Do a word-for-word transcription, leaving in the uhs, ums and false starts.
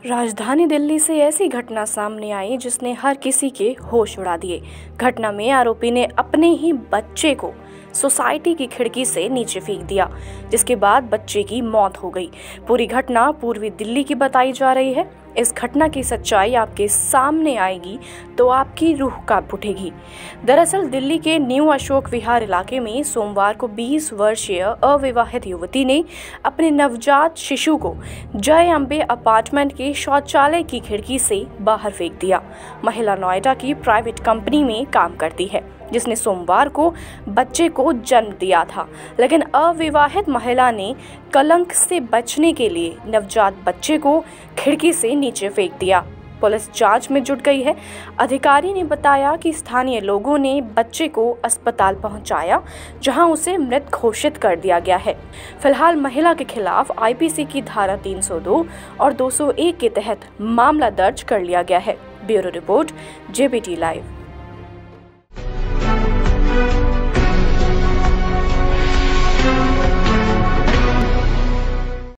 राजधानी दिल्ली से ऐसी घटना सामने आई जिसने हर किसी के होश उड़ा दिए। घटना में आरोपी ने अपने ही बच्चे को सोसाइटी की खिड़की से नीचे फेंक दिया, जिसके बाद बच्चे की मौत हो गई। पूरी घटना पूर्वी दिल्ली की बताई जा रही है। इस घटना की सच्चाई आपके सामने आएगी तो आपकी रूह कांप उठेगी। दरअसल दिल्ली के न्यू अशोक विहार इलाके में सोमवार को बीस वर्षीय अविवाहित युवती ने अपने नवजात शिशु को जय अंबे अपार्टमेंट के शौचालय की खिड़की से बाहर फेंक दिया। महिला नोएडा की प्राइवेट कंपनी में काम करती है, जिसने सोमवार को बच्चे को जन्म दिया था, लेकिन अविवाहित महिला ने कलंक से बचने के लिए नवजात बच्चे को खिड़की से नीचे फेंक दिया। पुलिस जांच में जुट गई है। अधिकारी ने बताया कि स्थानीय लोगों ने बच्चे को अस्पताल पहुंचाया, जहां उसे मृत घोषित कर दिया गया है। फिलहाल महिला के खिलाफ आईपीसी की धारा तीन सौ दो और दो सौ एक के तहत मामला दर्ज कर लिया गया है। Bureau report, JBT live.